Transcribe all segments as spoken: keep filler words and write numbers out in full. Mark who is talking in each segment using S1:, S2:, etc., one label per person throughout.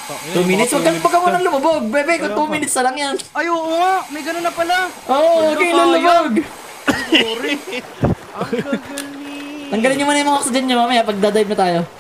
S1: two minutes? Huwag ka huwag ka munang lumubog. Bebe, kung two minutes na lang yan.
S2: Ay, oo nga. May ganun na pala.
S1: Oo, huwag kayong lulubog.
S2: Sorry.
S3: Ang gagaling.
S1: Tanggalin nyo muna yung mga oxygen nyo mamaya pag dadive na tayo.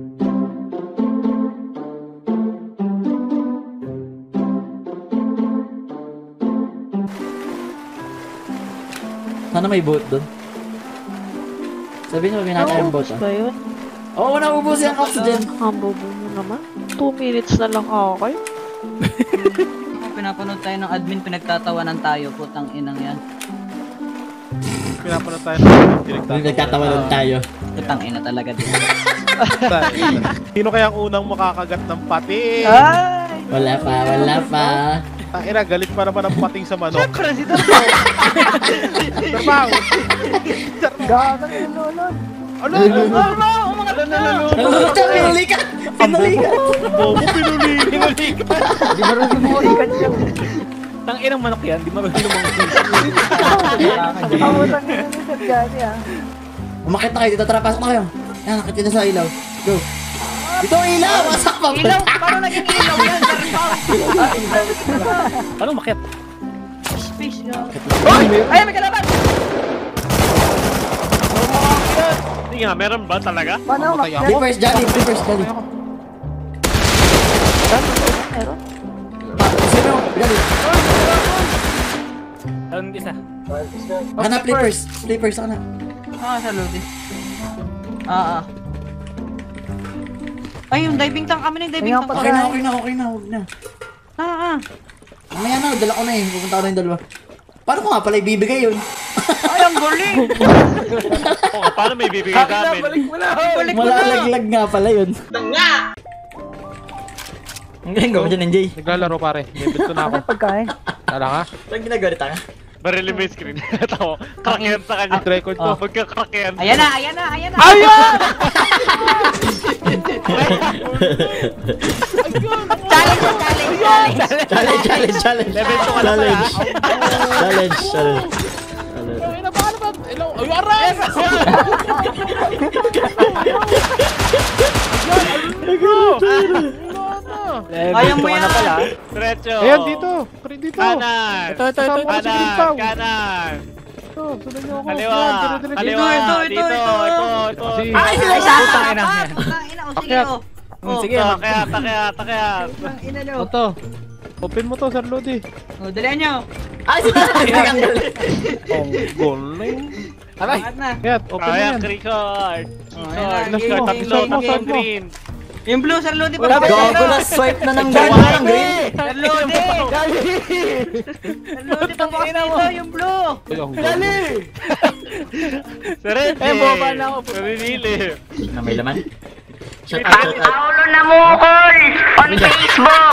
S1: Sana may boat doon. Sabihin nyo, binata yung boat,
S4: Naubos ba yun?
S1: Oo, naubos yung oxygen.
S4: Ang bobo mo naman. Two minutes na lang ako kayo.
S2: Pinapanood tayo ng admin, pinagtatawanan tayo. Putang inang yan.
S3: Pinapanood tayo ng direct.
S1: Nagtatawanan tayo.
S2: Putang ina talaga din.
S3: Sino kaya ang unang makakagat ng pati?
S2: Ay!
S1: Wala pa, wala pa.
S3: Tangina, galit pa naman ang pating sa manok.
S2: Siyempre, si Darbo!
S3: Darbaw!
S2: Gaga na yung lolon.
S3: Ano? Ano?
S2: Ano? Umangat na!
S1: Ano? Pinuli ka! Pinuli ka!
S3: Bobo, pinuli! Pinuli ka!
S2: Di marunong bumalikan siya.
S5: Tang inang manok yan, di marunong lumangoy.
S2: Ako tang ina ni Sir Gani ah.
S1: Umakit na kayo dito, tara, pasok na kayo. Yan, nakit ka na sa ilaw. Go! Ito ang ilaw! Masak pa!
S2: Ilaw! Paano naging ilaw yan?
S5: Paano umakyat?
S2: Space nga. Ay, may kalaban!
S3: Hindi nga, meron ba talaga?
S2: Paano umakyat?
S1: Flippers, Johnny! Flippers, Johnny!
S4: Meron?
S1: Sino? Johnny!
S5: Ano isa?
S1: Hanap flippers! Flippers, ako na.
S2: Ah, sa Lodi. Ah, ah. Ay, yung diving tank. Kami na yung diving tank.
S1: Okay na, okay na, okay na, huwag na.
S2: Ah, ah.
S1: Mamaya na, dala ko na eh. Pupunta ko na yung dalawa. Paano ko nga pala ibibigay yun?
S2: Ay, ang galing!
S3: Oo, paano may bibigay sa amin?
S2: Balik mo na! Balik mo na!
S1: Malalaglag nga pala yun.
S2: Tanga!
S1: Ang galing ko dyan, N J.
S3: Naglalaro pare, may bit ko na ako.
S2: Pagkain.
S3: Tala ka?
S1: Saan ginagawa nito ka?
S3: Barili mo yung screen. Tawo, crackyan sa kanya. Record ko, magka-crackyan.
S2: Ayan na, ayan na, ayan na!
S3: Ayan!
S2: Challenge, challenge, challenge!
S1: Challenge, challenge, challenge.
S3: Level two ka na pala.
S1: Challenge. Challenge, challenge.
S3: Ay, na paano ba? Hello? Ay, aray!
S2: Ayaw mo yan!
S3: Diretso. Ayan, dito. Dito. Kanan.
S5: Ito, ito, ito.
S3: Kanan. Kanan. Ito, sunod niyo ako.
S2: Ito,
S3: Kaliwa. Kaliwa.
S2: ito, ito,
S3: Dito.
S2: ito.
S3: Ito, ito.
S2: Ay, sila
S5: Ay,
S2: sa
S5: putang ina.
S2: Putang ina, o sige o.
S5: Hmm, sige,
S3: Ito,
S5: mag-
S3: kaya, kaya, kaya.
S2: Putang ina nyo.
S3: Ito. Open mo to, Sir Lodi.
S2: O, dalihan nyo.
S1: Ay, sila! Ang galing.
S3: Ang galing.
S5: Aray!
S2: Angat na.
S3: Kaya, open mo yan.
S6: record.
S2: O, ayan na.
S3: Last
S2: Game,
S3: mo,
S2: game,
S3: side mo,
S2: game,
S3: side mo.
S2: game. Yung blue, Sir Lodi.
S1: Wala, gago na swipe na ng gano'n ng green.
S2: Sir Lodi. Sir Lodi, tapos dito yung blue.
S3: Dali!
S6: Sarete.
S5: Eh, boba na ako.
S6: Namimili.
S1: Na may laman? Shout out, shout out.
S7: Paulo na mukol on Facebook.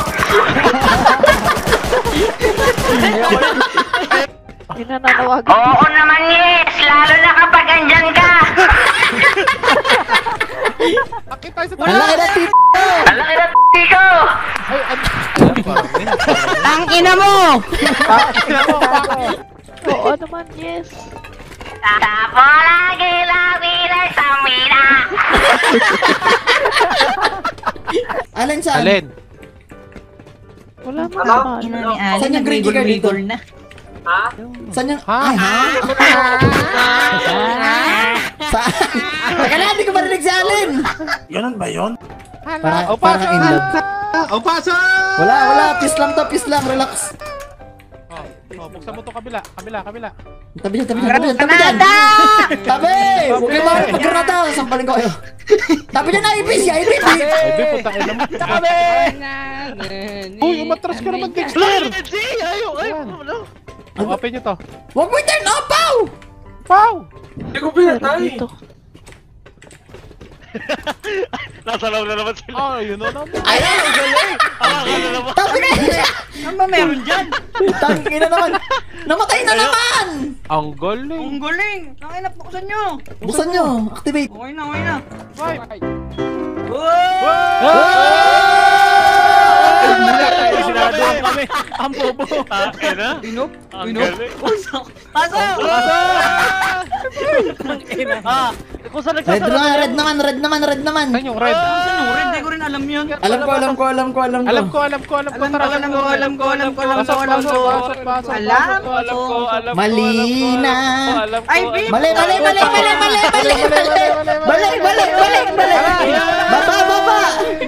S4: Hindi na nanawagan.
S7: Oo naman yes, lalo na kapag andyan ka.
S3: Akit tayo sa
S1: Ang laki na tip!
S7: Ang laki na ko.
S2: Ang ina mo!
S4: Oo naman, yes.
S7: Tapo lagi lagi na sa mina.
S1: Alin saan?
S3: Alin?
S4: Wala mo naman.
S2: Ina ni Ali,
S1: Saan yung green card dito?
S2: nagmigol-migol na.
S1: Saan yung...
S3: Ha?
S1: Ay, ha? Saan? Teka na, hindi ko marinig si Alin! Para,
S3: O,
S1: parang in love.
S3: O, pasa!
S1: Wala, wala. Peace lang to, peace lang. Relax.
S3: O, buksan mo to kabila. Kabila, kabila.
S1: Tabi dyan, tabi dyan, tabi dyan, tabi dyan. Tabi! Huwag kayo mga pagkranata. Sampalin ko kayo. Tabi dyan na, Ibis. Ya, Ibis.
S3: Ay, di, punta kayo naman.
S6: Kami!
S3: Uy, umatras ka naman, Dexter!
S6: Ayaw, ayaw.
S3: O, open nyo to.
S1: Huwag mo i-turn off, Pao!
S3: Pow!
S4: Dito.
S6: Nasa loob na naman sila.
S3: Oh, yun na naman.
S1: Ay,
S6: Ang galing! Ang galing naman.
S1: tabi na.
S2: Ano ba meron dyan?
S1: Tangin na naman. Namatay na naman.
S3: Ang galing.
S2: Ang galing! Ang ina, buksan nyo!
S1: Buksan nyo. Activate.
S2: Okay na, okay na.
S3: Right.
S5: Sinado lang kami. Ang bobo.
S6: Akin na.
S2: Binup?
S6: Ang
S2: Binup?
S6: galing.
S2: Pasok! Pasok!
S5: Ang ina.
S2: Ah,
S3: Kung saan
S1: Red
S3: nagsasarap
S1: naman,
S3: yan.
S1: red naman, red naman, red naman.
S3: Saan yung red?
S2: Saan yung red? Hindi ko rin alam yun.
S1: Alam ko, alam ko, alam ko, alam ko.
S5: Alam ko, alam ko, alam ko.
S2: Alam ko,
S5: Tara,
S2: alam ko, alam ko, alam ko, alam ko,
S5: Pasok,
S2: alam ko.
S5: pasok, pasok,
S2: Alam
S5: pasok.
S2: ko,
S3: Alam ko, alam ko.
S1: Mali
S3: alam ko,
S1: na.
S3: alam ko,
S2: Ay,
S3: alam ko.
S2: babe.
S1: Mali, mali, mali, mali, mali, mali, mali. Balik, balik, balik, balik. Baba, baba.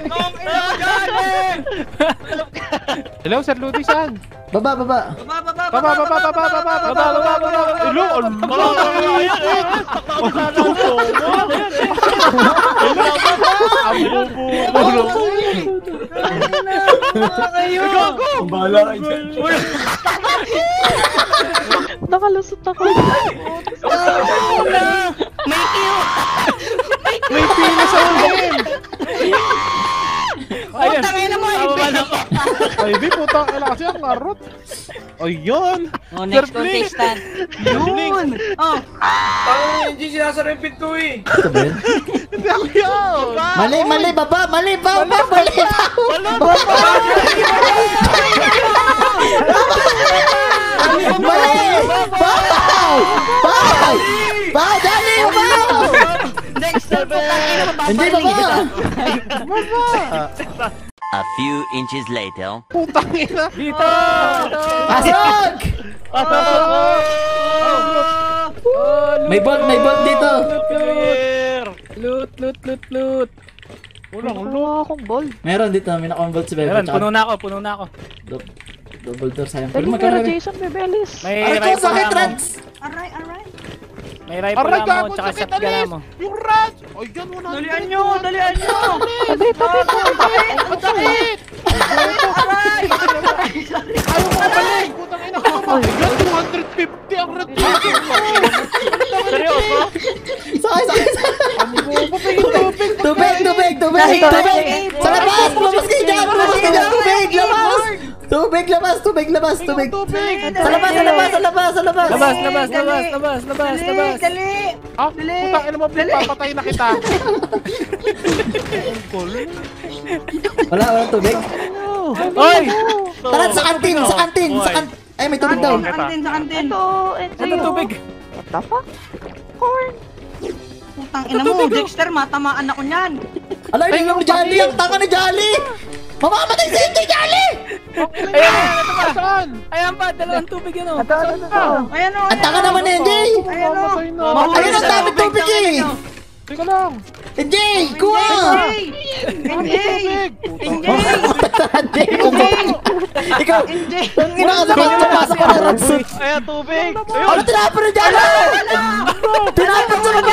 S5: Hello, Sir Ludi, saan?
S1: Baba, baba.
S2: Baba, baba,
S5: Baba, baba, baba, baba, baba, baba, baba, baba. Hello,
S3: Wala, wala, wala, yan, eh. Takot na lang ako.
S5: ang bubo.
S4: Nakalusot ako.
S5: May pila sa ulit. Ayan.
S2: Tangina mo,
S5: Tama ba na? Ay, di putang ina kasi ang larot. Ayun.
S2: Oh,
S5: Sir
S2: next
S5: Blink.
S2: contestant. Yun. Oh,
S5: Hindi ako yun.
S1: Mali, mali, baba, mali, baba, mali. Baba. Mali. Bow. Bow. Bow, dali, bow.
S2: Dexter, putangina mo,
S1: Hindi,
S2: papaling
S1: baba.
S2: kita.
S8: A few inches later.
S5: Putang ina.
S3: Dito!
S1: Pasok. May bolt, may bolt dito.
S3: Clear!
S5: Loot, loot, loot, loot. Walang loot.
S4: Wala akong ball.
S1: Meron dito, may nakong bolt si Bebe.
S5: Meron, puno na ako, puno na ako.
S1: Double door sayang.
S4: Dali,
S1: Pero
S4: pero
S1: magkano?
S4: Jason Bebelis.
S5: May
S1: Aray ko,
S5: rifle
S1: sakit,
S5: ammo.
S1: Reds.
S2: Aray, aray.
S5: May rifle Aray, ammo, gago, tsaka sakit, shotgun alis. ammo.
S9: Yung rat! Ay, yan, one hundred.
S2: Dalian nyo, dalian nyo.
S4: Tabi, tabi, tabi.
S9: Ang sakit!
S2: Aray.
S9: Ayaw mo kabalik! Putang ina ko ba? Yan, two hundred fifty ang rat chicken!
S3: Seryoso?
S1: Sakay, sakay, sakay.
S9: Ang bobo, tingin tubig!
S1: Tubig, tubig, tubig,
S2: Dahil-
S1: tubig.
S2: dahil-
S1: Sa labas, lumabas kayo dyan, lumabas kayo dyan. Tubig, labas. Tubig, labas, tubig, labas, tubig.
S9: Tubig!
S1: Sa labas, sa labas, sa labas, sa labas.
S5: Labas, labas, labas, labas, labas,
S2: Dali,
S5: labas.
S2: dali.
S9: Ah, putang ina mo, papatay na kita!
S1: Wala, wala tubig.
S5: Oy!
S1: Tara, sa kantin, sa kantin, sa kantin. Ay, may tubig daw.
S2: Sa kantin, sa kantin.
S4: Ito, ito
S5: Ano tubig?
S4: What the fuck? Corn.
S2: Putang ina mo, Dexter, matamaan ako niyan.
S1: Ala, hindi yung Jolly, ang tanga ni Jolly. Mamamatay si Hindi Jolly.
S5: Ayan, ayan, ito pa.
S9: Saan?
S5: Ayan pa, dalawang tubig yun oh.
S2: Ayan o.
S1: Ang tanga naman ni N J.
S2: Ayan o.
S9: Mamatay na.
S1: Ayun ang dami tubig eh.
S9: Teka lang!
S1: N J, kuha.
S2: N J! N J!
S1: N J, ikaw.
S2: N J!
S1: Ang ina ka naman, papasok ka na Rapsut.
S3: Ayan, tubig!
S1: Ano tinapon ni Jolly? Tinapon sa baba.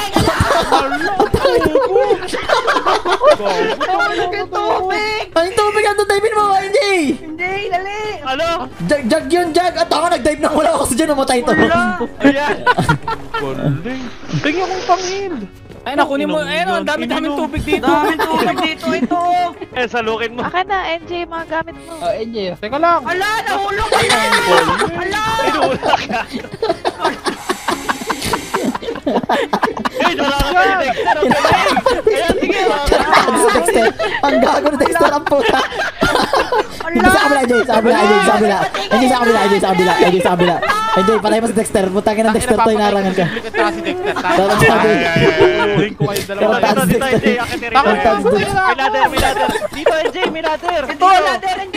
S2: Tubig!
S1: Ang tubig ang dive mo, N J.
S2: N J, dali!
S3: Ano?
S1: Jag, jag yun, jag. At ako nag-dive na wala ako sa dyan, namatay ito.
S3: Ayan!
S9: Galing! Tingnan kong pangil!
S5: Ayun, nakunin mo. Ayun, ang dami-daming tubig dito.
S2: Daming tubig dito, ito!
S3: Eh, salukin mo.
S4: Akin na, N J, mga gamit mo.
S9: Teka lang!
S2: Ala, nahulog ka na! Ala!
S3: Pinula ka! Eh, wala ka pa yung Dexter! Ang galing! Ayan, sige!
S1: Ano sa Dexter? Ang gago ni Dexter, ang puta. Hindi sa kabila, N J, sa kabila, N J, sa kabila. N J, sa kabila, N J, sa kabila, N J, sa kabila. N J, patay mo sa Dexter. Putangin ng Dexter to, inarangan ka.
S9: Duplicate si Dexter.
S1: Tara, sabi.
S9: Uluhin ko kayo dalawa.
S1: Tara,
S3: Dito, dito, N J! Akin ni Rico.
S1: Ang taas doon.
S3: May ladder, may ladder! Dito, N J! May ladder!
S2: Ito, ladder, N J!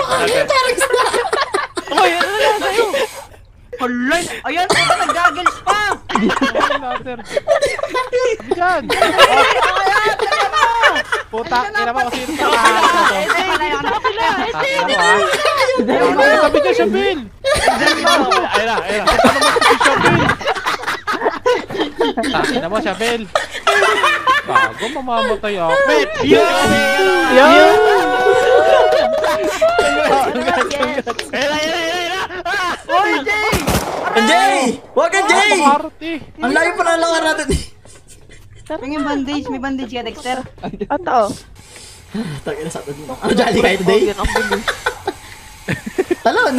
S3: Uy, ano na sa'yo?
S2: Ala! Ayan, ito, nag-goggles pa!
S9: Ladder. Sabi dyan! Puta, ina mo kasi ito sa kahalan na to.
S2: Ito pala yun.
S9: Ano ah? Sabi dyan siya, Bill!
S3: Ayun na, ayun na.
S9: Ano mo si siya, Bill? Ina mo siya, Bill! Bago, mamamatay ako.
S3: Wait! Yun!
S5: Yun!
S3: Ayun na, ayun na, ayun na! Ah!
S2: Oy, J!
S1: N J! Huwag ka, J!
S9: Pangarte!
S1: Ang layo pa na lang natin.
S2: Tingin bandage, may bandage ka, Dexter.
S4: Ito.
S1: Tangin na sa atin. Ano, Jolly kayo today?
S4: Yun ang bilis.
S1: Talon!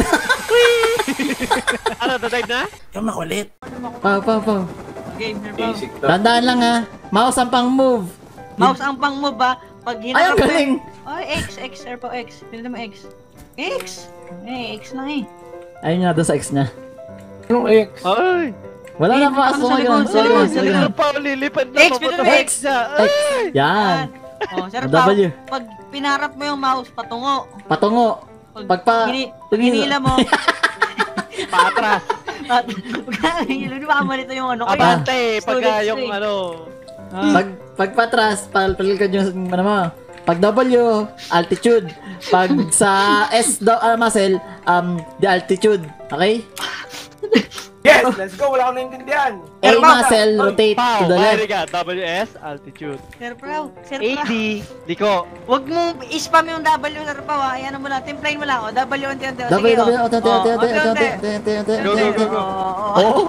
S3: Ano, dadive na?
S1: Pa, pa, pa.
S2: Game, here pa.
S1: Tandaan lang ha. Mouse ang pang move.
S2: Mouse ang pang move ba? Pag
S1: Ay, ang galing.
S2: Ay, X, X, air po X. Pili mo X. X! Eh, X lang eh.
S1: Ayun nga doon sa X niya.
S3: Ay!
S1: Wala na pa.
S2: Sa likod, sa likod, sa likod.
S3: Ano pa, lilipad na
S2: X,
S3: papunta
S2: X.
S3: siya.
S1: X. Yan.
S2: Oh, Sir
S1: W.
S2: Pao, pag pinarap mo yung mouse, patungo.
S1: Patungo.
S2: Pag
S1: Pagpa...
S2: gini-
S1: tingin-
S2: ginila mo,
S3: Patras.
S2: at pagka ginila, di ba kamalito yung ano ko yun?
S3: Abante, pagka
S2: Student
S3: yung
S2: streak.
S3: ano.
S1: Pag, pag patras, pal palikod yung ano mo. Pag W, altitude. Pag sa S, do, uh, muscle, um, the altitude. Okay?
S9: Yes, let's go. Wala akong naintindihan.
S1: A muscle, rotate to
S3: Pau,
S1: the
S3: pare
S1: left.
S3: ka, W S, altitude.
S2: Sir Pao, Sir
S3: A
S2: Pao.
S3: D, liko.
S2: Huwag mong i-spam yung W, Sir Pao, ha? Ayan mo lang, timplahin mo lang. O, W, unti, unti.
S1: W,
S2: Sige,
S1: W,
S2: o.
S1: unti, unti,
S2: O,
S1: unti, unti,
S2: unti,
S1: unti,
S2: unti.
S1: unti, unti, unti,
S3: Go, go, go, go.
S2: Oo, oo.
S1: Oh.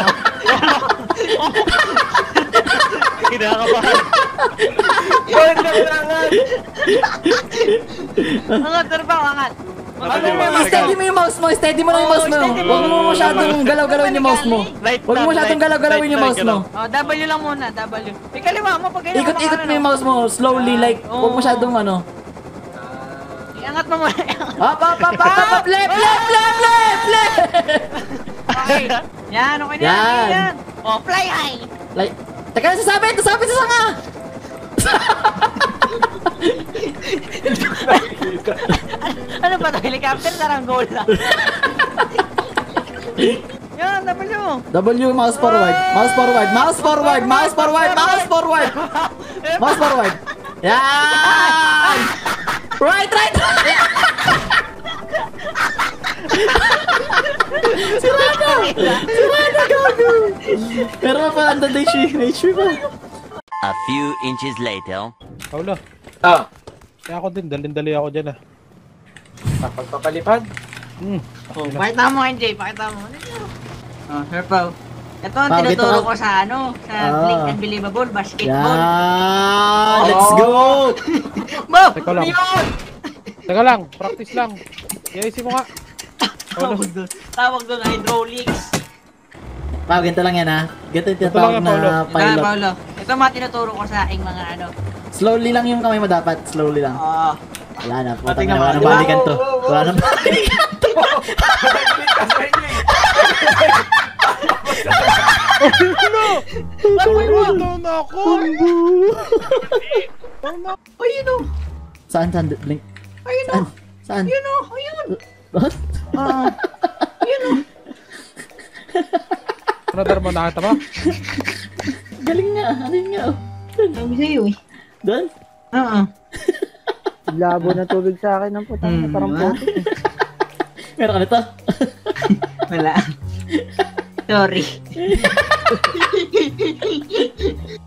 S3: Kinakabahan.
S9: Yun, kailangan.
S2: Angat, Sir Pao, angat.
S3: Ano
S2: Mag-
S1: Steady mo yung mouse mo, steady mo lang yung
S2: Oo,
S1: mouse mo.
S2: steady mo.
S1: Huwag mo masyadong galaw-galawin yung mouse mo.
S3: Light
S1: Huwag mo
S3: lang,
S1: masyadong
S3: light-
S1: galaw-galawin
S3: light
S1: yung
S3: lang,
S1: mouse mo.
S2: Oh, W lang muna, W. May kaliwa mo pag ganyan.
S1: Ikot-ikot mo yung mouse mo, slowly like, huwag masyadong ano.
S2: Iangat mo muna.
S1: Up, up, up, up, up, left, left, left, left, left.
S2: Okay. Yan, okay na
S1: Yan.
S2: yan. yan. Oh, fly high.
S1: Like, teka, sasabi, sasabi sa sanga.
S2: Ano ba ito? Helicopter saranggola lang. Yan, W.
S1: W, mouse forward, mouse forward, mouse forward, mouse forward, mouse forward. Mouse forward. Yan! Right, right! Sirana! Sirana, gago! Pero pa, andun na yung H P pa.
S8: A few inches later.
S5: Paula.
S9: Ah,
S5: Kaya ako din, dalin-dali ako dyan ah.
S9: pagpapalipad.
S5: Hmm.
S2: Oh, pakita mo, N J. Pakita mo. Oh, Sir Pao. Ito ang
S1: Ah,
S2: tinuturo
S1: dito
S2: ko
S1: ka-
S2: sa ano, sa
S1: Ah.
S2: Blink Unbelievable, basketball.
S1: Yan! Let's go!
S2: Bo!
S5: Teka lang.
S2: Yun!
S5: Teka lang, practice lang. I-I C mo nga.
S2: Tawag doon. Tawag doon, hydraulics.
S1: Pao, ganito lang yan ha. Ganito yung
S5: Ito lang
S1: tinatawag
S5: yan,
S1: na
S5: Paolo.
S2: Ah,
S1: pilot.
S2: Paolo. Ito mga tinuturo ko sa aking mga ano.
S1: Slowly lang yung kamay mo dapat. Slowly lang.
S2: Ah.
S1: Wala na. Putang
S2: Tingnan
S1: na. Wala
S2: mo,
S1: nang
S2: di ba?
S1: balikan to. Wala nang balikan to.
S5: Ito na ako!
S2: Ayun o!
S1: Saan? Saan? Blink.
S2: Ayun o!
S1: Saan? Saan?
S2: Ayun o! Ayun!
S1: What?
S2: Ah. Ayun o!
S5: Brother mo, nakita mo?
S1: Galing nga. Ano yun nga? oh.
S2: Sabi sa'yo eh.
S1: Doon?
S2: Oo.
S10: Labo na tubig sa akin ng putang
S2: Hmm,
S10: na parang
S2: diba?
S10: puti.
S1: Meron ka nito?
S2: Wala. Sorry.